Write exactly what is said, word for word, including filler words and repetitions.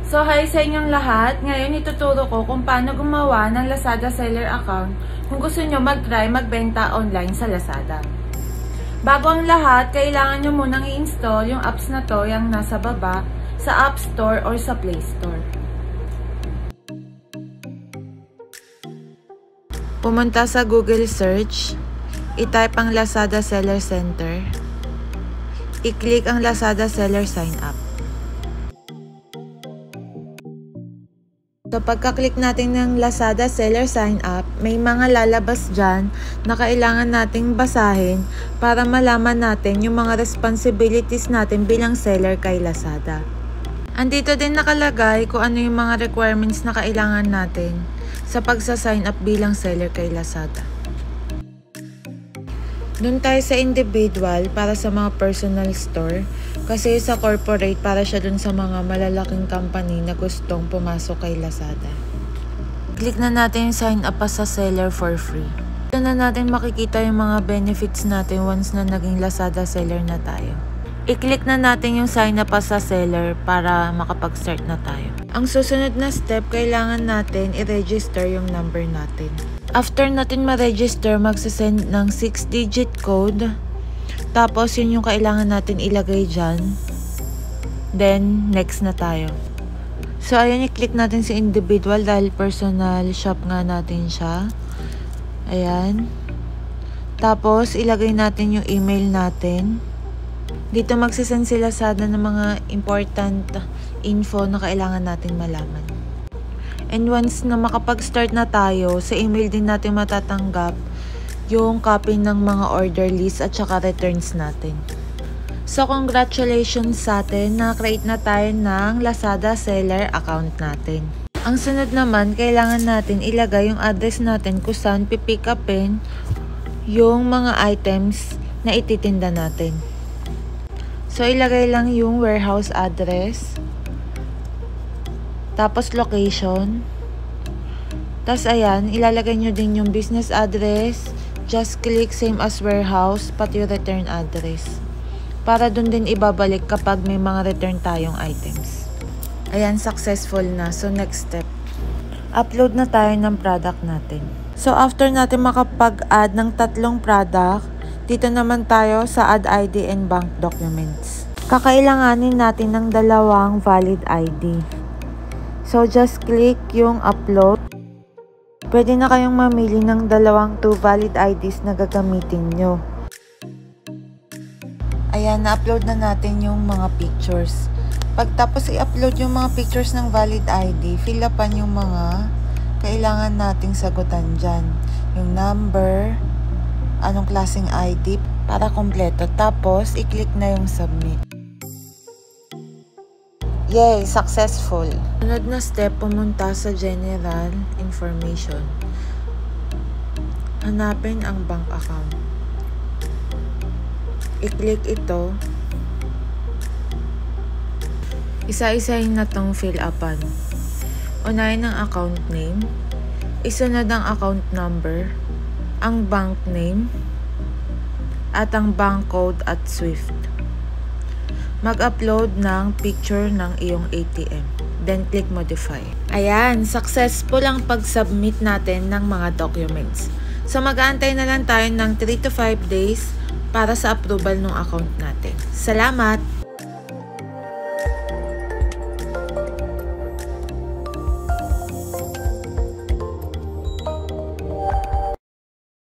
So hi sa inyong lahat, ngayon ituturo ko kung paano gumawa ng Lazada seller account kung gusto nyo mag-try magbenta online sa Lazada. Bago ang lahat, kailangan nyo munang i-install yung apps na to yung nasa baba sa App Store or sa Play Store. Pumunta sa Google Search, i-type ang Lazada Seller Center, i-click ang Lazada Seller Sign Up. So, pagka-click natin ng Lazada Seller Sign Up, may mga lalabas dyan na kailangan nating basahin para malaman natin yung mga responsibilities natin bilang seller kay Lazada. Andito din nakalagay kung ano yung mga requirements na kailangan natin sa pagsa-sign up bilang seller kay Lazada. Doon tayo sa individual para sa mga personal store. Kasi sa corporate, para siya dun sa mga malalaking company na gustong pumasok kay Lazada. Click na natin yung sign up as a seller for free. Dito na natin makikita yung mga benefits natin once na naging Lazada seller na tayo. I-click na natin yung sign up as a seller para makapag-start na tayo. Ang susunod na step, kailangan natin i-register yung number natin. After natin ma-register, magsasend ng six digit code. Tapos, yun yung kailangan natin ilagay dyan. Then, next na tayo. So, ayan, i-click natin si individual dahil personal shop nga natin siya. Ayan. Tapos, ilagay natin yung email natin. Dito magsasend sila sana ng mga important info na kailangan natin malaman. And once na makapag-start na tayo, sa email din natin matatanggap yung copy ng mga order list at saka returns natin. So, congratulations sa atin, na-create na tayo ng Lazada seller account natin. Ang sunod naman, kailangan natin ilagay yung address natin kung saan pipick upin yung mga items na ititinda natin. So, ilagay lang yung warehouse address, tapos location, tapos ayan, ilalagay nyo din yung business address. Just click same as warehouse, pati yung return address. Para dun din ibabalik kapag may mga return tayong items. Ayan, successful na. So, next step. Upload na tayo ng product natin. So, after natin makapag-add ng tatlong product, dito naman tayo sa add I D and bank documents. Kakailanganin natin ng dalawang valid I D. So, just click yung upload. Pwede na kayong mamili ng dalawang two valid I Ds na gagamitin nyo. Ayan, na-upload na natin yung mga pictures. Pagtapos i-upload yung mga pictures ng valid I D, fill upan yung mga kailangan nating sagutan dyan. Yung number, anong klaseng I D, para kompleto. Tapos, i-click na yung submit. Yay! Successful! Sunod na step, pumunta sa general information. Hanapin ang bank account. I-click ito. Isa-isahin na tong fill upan. Unahin ang account name. Isunod ang account number, ang bank name, at ang bank code at SWIFT. Mag-upload ng picture ng iyong A T M. Then, click modify. Ayan, successful ang pag-submit natin ng mga documents. So, mag-aantay na lang tayo ng three to five days para sa approval ng account natin. Salamat!